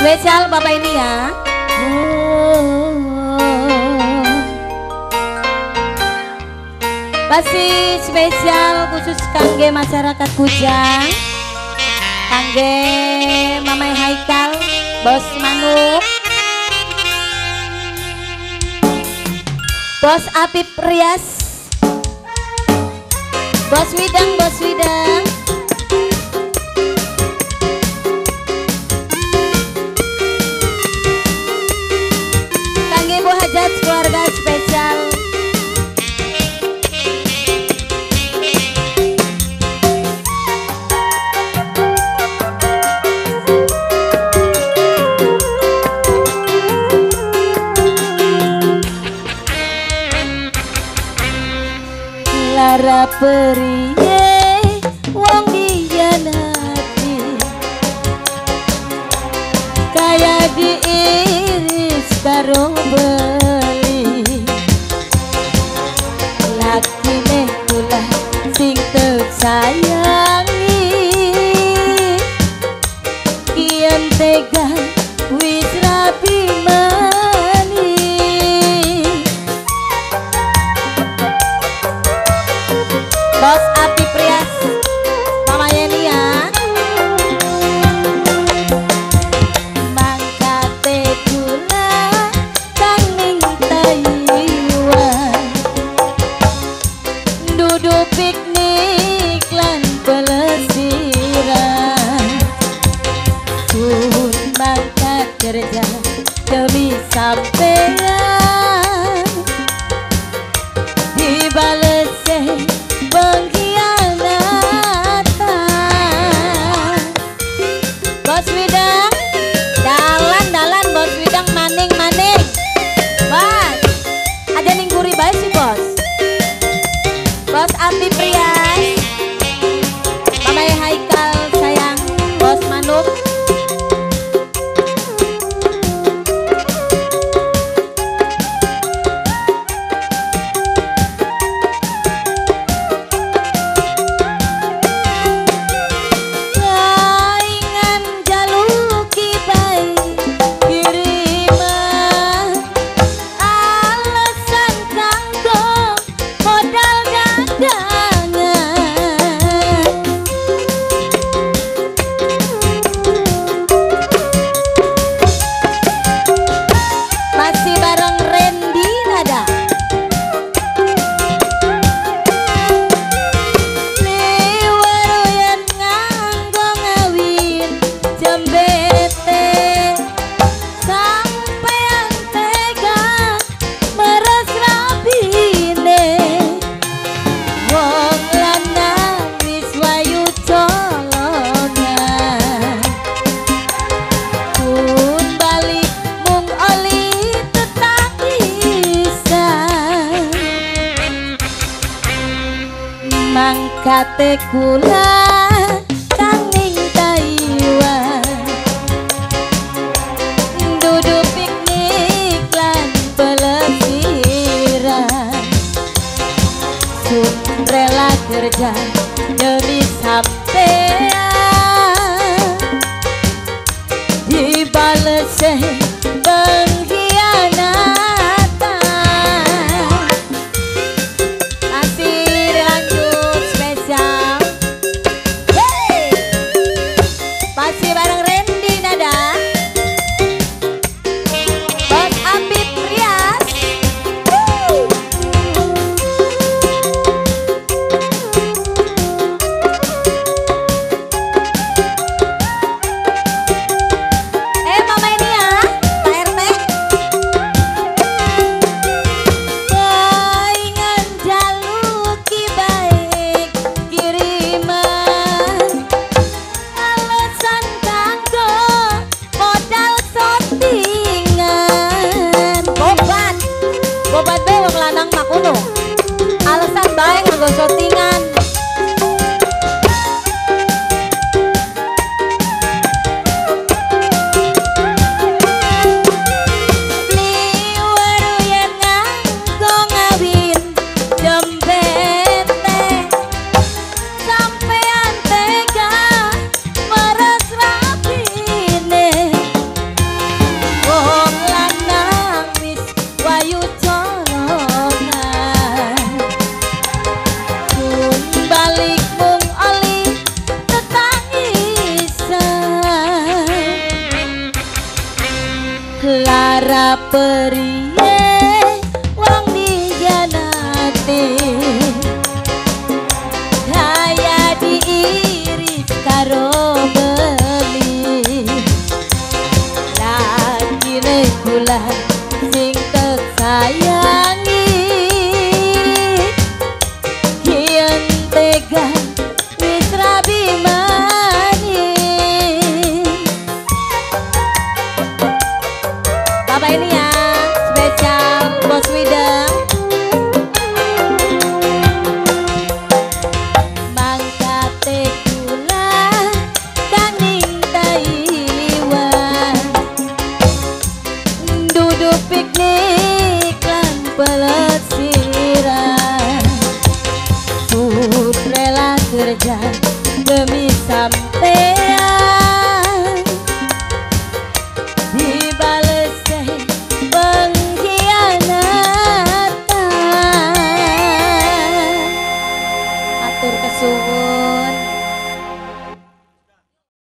Spesial Bapak ini ya. Masih spesial khusus kangge masyarakat Kujang, kangge Mamai Haikal, Bos Manuk, Bos Apip Rias, Bos Widang, Bos Widang, kangge Bu Hajat keluarga spesial. Lara periye wong diyanati kaya diiris karo beli lakine kula sing tersayangi kian tega wis rapi mani. Bos Apip Rias, Mama Yeni ya. Mangkate kula kang ning Taiwan, duduk piknik lan pelesiran, sun mangkat kerja demi sampean, dibalese pengkhianatan. Bos Widang, dalan Bos Widang maning. Bos, ada ning guri bae sih Bos. Bos Apip Rias, Mamai Haikal sayang, Bos Manuk. Mangkate kula kang ning Taiwan, duduk piknik lan pelesiran, sun rela kerja demi sampean, dibalese pengkhianatan. peri